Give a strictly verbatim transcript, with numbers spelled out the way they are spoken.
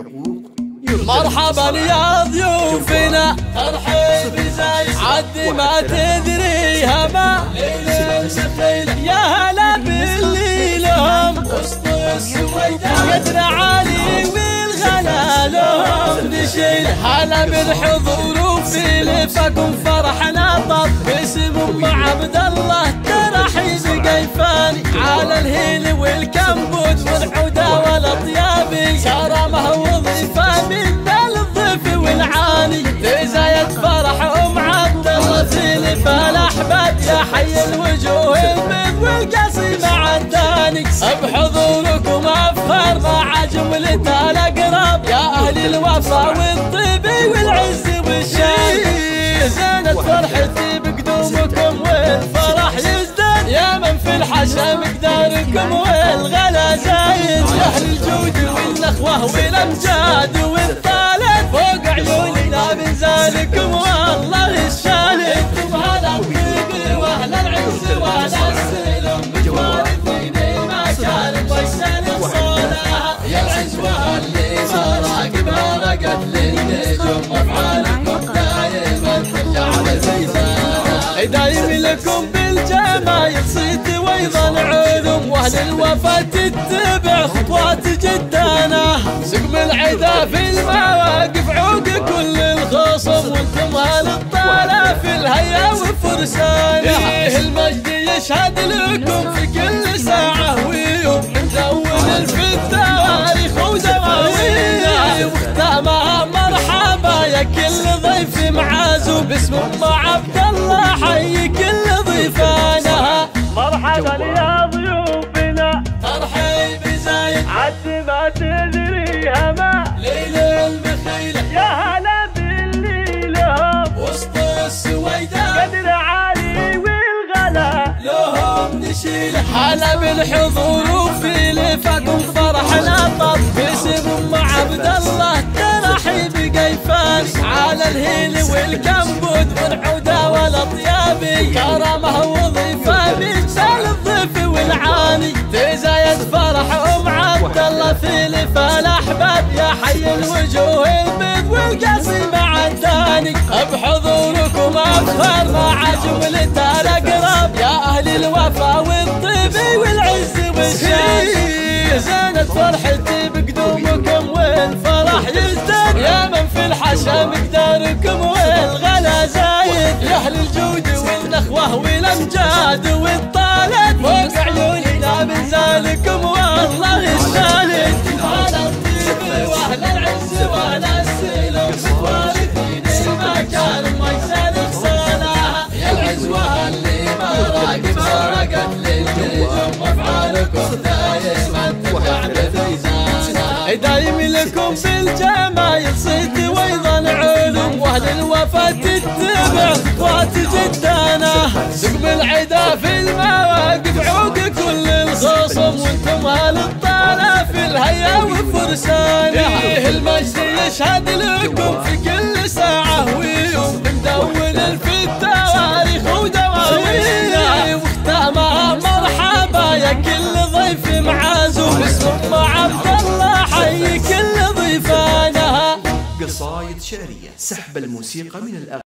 حقوق. مرحبا يا ضيوفنا، ترحيب زايد عد ما تدريها ما يا هلا باللي لهم وسط السويداء قدر عالي والغلا لهم نشيل. هلا بالحضور وفي لفكم فرحنا طب باسم ام عبد الله ترحيب قيفاني على الهيل والكمبوت والعوده والاطيابي كرمه وظيفه من الضيف والعاني تزايد فرح ام عبد الله في لفا الاحباب يا حي الوجوه البيض والقصي مع الثاني بحضوركم افخر مع جمله الاقراب يا اهل الوفا والطيب والعز والشان زانت فرحتي بقدومكم والفرح يزداد يا من في الحشا مقداركم والغلا زايد يا اهل الجود والنخوه والامجاد والطالب فوق عيوننا بنزالكم والله الشالد انتم هلا الطيب واهل العز واهل السلم بجوارثيني ما كان ويسال صالها يا العزوه اللي ما راقبها رقت للنجوم افعالكم دايما ترجع لزيزانها دايم لكم بالجمايل صيت وايضا علوم واهل الوفا تتبع خطوات جدانا سقم العدا في المواقف عوق كل الخصم وانتم اهل الطالع في الهيا وفرسانه المجد يشهد لكم في كل ساعه ويوم مدون في التواريخ ودواوينه وختامها مرحبا يا كل ضيف معازوم باسم ام عبد الله حي كل ضيفانها. مرحبا يا ضيوفنا، ترحيب زايد عد ما تدريها ما ليل المخيله يا هلا باللي لهم وسط السويداء قدر عالي والغلا لهم نشيله. هلا بالحضور وفي لفاكم فرحنا طب باسم ام عبد الله ترحيب قيفاني على الهيل والكمبود والعوده والاطيابي كرمه وظيفه مثال الضيف والعاني تزايد فرح ام عبد الله في لفا الاحباب يا حي الوجوه البيض والقصي مع الثاني بحضوركم افخر مع جمله الاقراب يا اهل الوفا والطيب والعز والشان زانت فرحتي بقدومكم والفرح يزداد يا من في الحشا مقداركم والغلا زايد يا اهل الجود والنخوه والامجاد والطالب فوق عيوننا بنزالكم والله الشالد على الطيب واهل العز واهل السلم بتوارثيني ما كان ما يسالك صلاها يا العزوه اللي ما راقبها رقت للنجوم وافعالكم دايما ترجع لفيزانها دايم لكم بالجمايل صيت وايضا علوم واهل الوفا تتبع خطوات جدانا سقم العدا في المواقف عوق كل الخصم وانتم اهل الطالع في الهيا وفرسانه المجد يشهد لكم في كل ساعه ويوم مدون في التواريخ ودواوينه وختامها مرحبا يا كل ضيف معازوم باسم ام عبد الله حي كل ضيفانها. قصايد شعرية، سحب الموسيقى من الأغاني.